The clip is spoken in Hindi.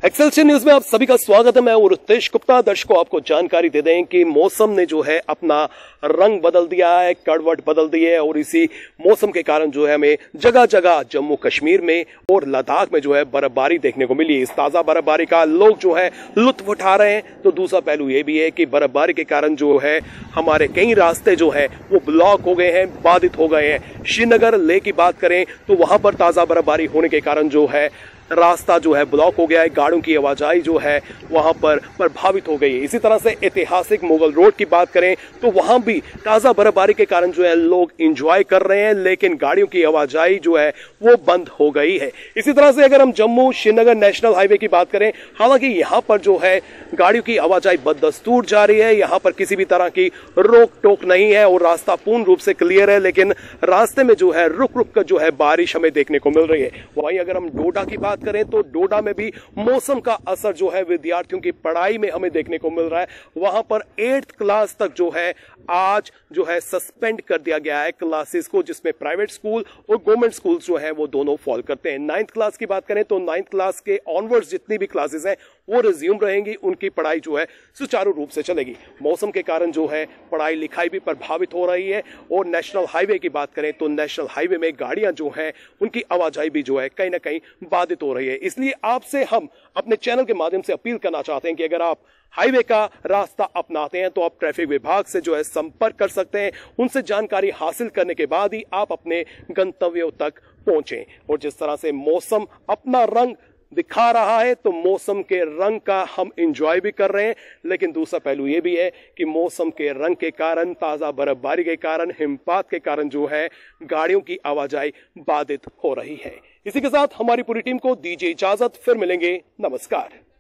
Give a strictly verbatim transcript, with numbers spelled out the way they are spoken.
एक्सेलसियर न्यूज में आप सभी का स्वागत है। मैं हूं रितेश गुप्ता। दर्शकों, आपको जानकारी दे दें कि मौसम ने जो है अपना रंग बदल दिया है, करवट बदल दी है और इसी मौसम के कारण जो है हमें जगह जगह जम्मू कश्मीर में और लद्दाख में जो है बर्फबारी देखने को मिली। इस ताजा बर्फबारी का लोग जो है लुत्फ उठा रहे हैं। तो दूसरा पहलू ये भी है कि बर्फबारी के कारण जो है हमारे कई रास्ते जो है वो ब्लॉक हो गए हैं, बाधित हो गए हैं। श्रीनगर लेह की बात करें तो वहां पर ताजा बर्फबारी होने के कारण जो है रास्ता जो है ब्लॉक हो गया है, गाड़ियों की आवाजाही जो है वहां पर प्रभावित हो गई है। इसी तरह से ऐतिहासिक मुगल रोड की बात करें तो वहां भी ताजा बर्फबारी के कारण जो है लोग एंजॉय कर रहे हैं, लेकिन गाड़ियों की आवाजाही जो है वो बंद हो गई है। इसी तरह से अगर हम जम्मू श्रीनगर नेशनल हाईवे की बात करें, हालांकि यहां पर जो है गाड़ियों की आवाजाही बदस्तूर जारी है, यहां पर किसी भी तरह की रोक टोक नहीं है और रास्ता पूर्ण रूप से क्लियर है, लेकिन रास्ते में जो है रुक रुक कर जो है बारिश हमें देखने को मिल रही है। वहीं अगर हम डोडा की बात करें तो डोडा में भी मौसम का असर जो है विद्यार्थियों की पढ़ाई में हमें देखने को मिल रहा है। वहां पर एट्थ क्लास तक जो है आज जो है सस्पेंड कर दिया गया है क्लासेस को, जिसमें प्राइवेट स्कूल और गवर्नमेंट स्कूल जो है वो दोनों फॉल करते हैं। नाइन्थ क्लास की बात करें तो नाइन्थ क्लास के ऑनवर्ड्स जितनी भी क्लासेस हैं वो रिज्यूम रहेंगी, उनकी पढ़ाई जो है सुचारू रूप से चलेगी। मौसम के कारण जो है पढ़ाई लिखाई भी प्रभावित हो रही है। और नेशनल हाईवे की बात करें तो नेशनल हाईवे में गाड़ियां जो है उनकी आवाजाही भी जो है कहीं ना कहीं बाधित हो रही है। इसलिए आपसे हम अपने चैनल के माध्यम से अपील करना चाहते हैं कि अगर आप हाईवे का रास्ता अपनाते हैं तो आप ट्रैफिक विभाग से जो है संपर्क कर सकते हैं। उनसे जानकारी हासिल करने के बाद ही आप अपने गंतव्यों तक पहुंचें। और जिस तरह से मौसम अपना रंग दिखा रहा है तो मौसम के रंग का हम एंजॉय भी कर रहे हैं, लेकिन दूसरा पहलू यह भी है कि मौसम के रंग के कारण, ताजा बर्फबारी के कारण, हिमपात के कारण जो है गाड़ियों की आवाजाही बाधित हो रही है। इसी के साथ हमारी पूरी टीम को दीजिए इजाजत, फिर मिलेंगे। नमस्कार।